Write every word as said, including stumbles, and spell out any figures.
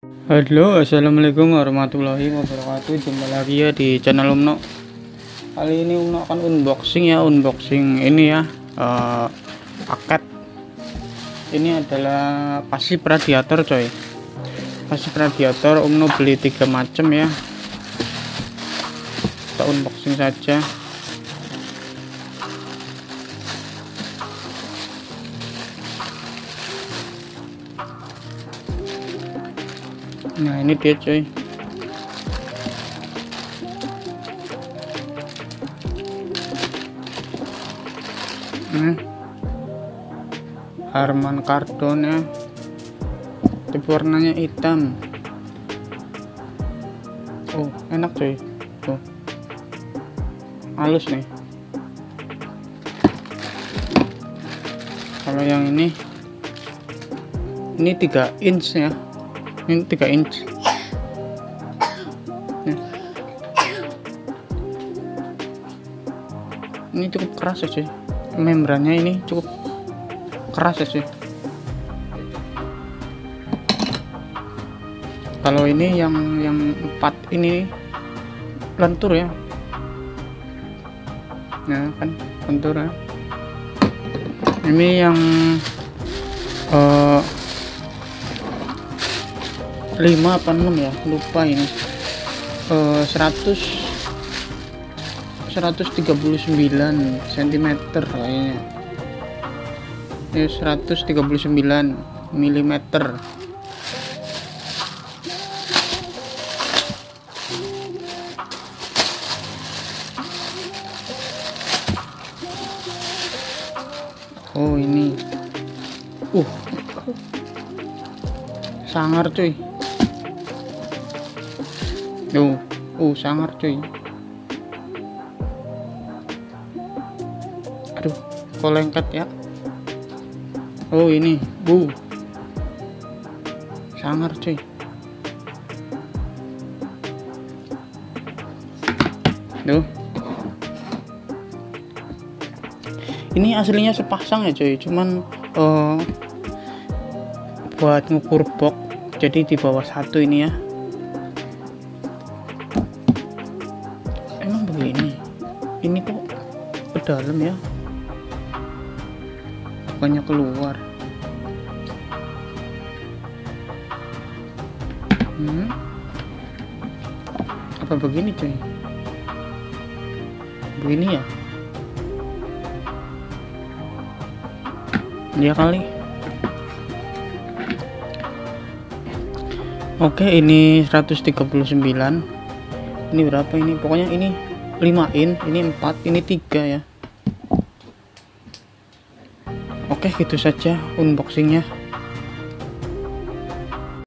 Halo, assalamualaikum warahmatullahi wabarakatuh. Jumpa lagi ya di channel Umno. Kali ini Umno akan unboxing ya, unboxing ini ya, uh, paket. Ini adalah pasif radiator coy. Pasif radiator Umno beli tiga macam ya. Kita unboxing saja. Nah ini dia coy. Nah, Harman Kardon ya, tapi warnanya hitam. Oh enak coy, tuh halus nih. Kalau yang ini ini tiga inch ya, ini tiga inch. Nah. Ini cukup keras ya cuy, membrannya ini cukup keras ya cuy. Kalau ini yang yang empat ini lentur ya, nah kan lentur ya. Ini yang uh, lima apa enam ya, lupa ini. uh, seratus seratus tiga puluh sembilan sentimeter kayaknya. Ini seratus tiga puluh sembilan milimeter. Oh ini uh sangar cuy. Tuh, uh sangar cuy. Aduh, kok lengket ya. Oh ini, bu, sangar cuy. Tuh, ini aslinya sepasang ya cuy, cuman uh, buat ngukur box, jadi di bawah satu ini ya. Emang begini, ini kok ke dalam ya, bukannya keluar. Hmm? Apa begini cuy? Begini ya? Dia kali. Oke, ini seratus tiga puluh sembilan. Ini berapa ini? Pokoknya ini lima in, ini empat, ini tiga ya. Oke, gitu saja unboxingnya.